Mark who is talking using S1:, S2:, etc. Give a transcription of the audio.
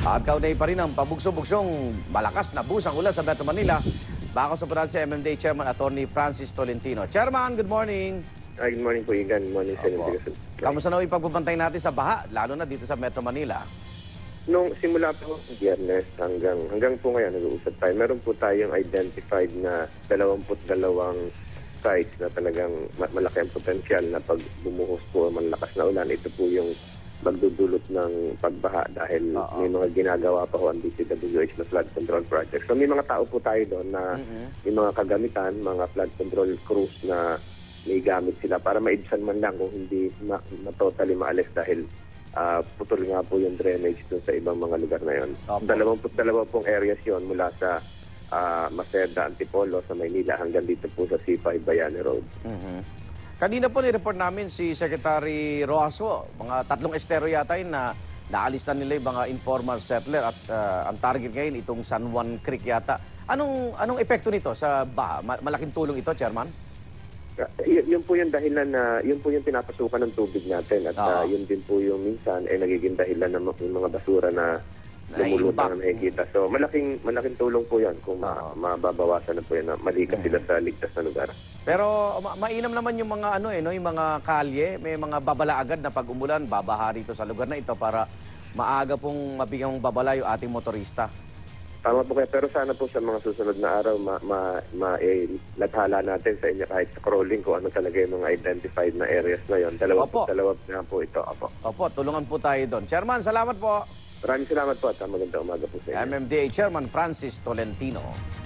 S1: At kaunay pa rin ang pabugso-bugsong malakas na busang ulan sa Metro Manila. Bako sa Puransya MMDA Chairman Attorney Francis Tolentino. Chairman, good morning.
S2: Good morning po, Igan. Good morning, Senator.
S1: Kamusta na yung pagbabantay natin sa baha, lalo na dito sa Metro Manila?
S2: Nung simula po ng Biyernes hanggang po ngayon nag-uusap tayo, meron po tayong identified na 22 sites na talagang malaki ang potensyal na pag bumuhos po ang malakas na ulan. Ito po yung magdudulot ng pagbaha dahil may mga ginagawa pa ho ang DPWH na flood control project. So may mga tao po tayo doon na may mga kagamitan, mga flood control crews na may gamit sila para maibsan man lang kung hindi totally maalis dahil putol nga po yung drainage doon sa ibang mga lugar na yun. 22 pong areas yon mula sa Maceda, Antipolo sa Maynila hanggang dito po sa C5 Bayani Road.
S1: Kanina po ni-report namin si Secretary Roaso, mga 3 estero yata yun na naalis na nila yung mga informal settler at ang target ngayon itong San Juan Creek yata. Anong epekto nito sa baha? Malaking tulong ito, Chairman?
S2: Yun po yung dahilan na, yun po yung pinapasukan ng tubig natin at yun din po yung minsan nagiging dahilan ng mga basura na lumulutang na nakikita. So malaking tulong po yan kung mababawasan na po yan na malikas sila sa ligtas na lugar.
S1: Pero mainam naman yung mga yung mga kalye, may mga babala agad na pag umulan, babaha rito sa lugar na ito para maaga pong mabigyang babala yung ating motorista.
S2: Tama po kayo, pero sana po sa mga susunod na araw lathala natin sa inyo kahit sa crawling kung ano talaga yung mga identified na areas na yun. Dalawa na po ito.
S1: Opo, tulungan po tayo doon. Chairman, salamat po.
S2: Maraming salamat po at magandang umaga po sa inyo.
S1: MMDA Chairman Francis Tolentino.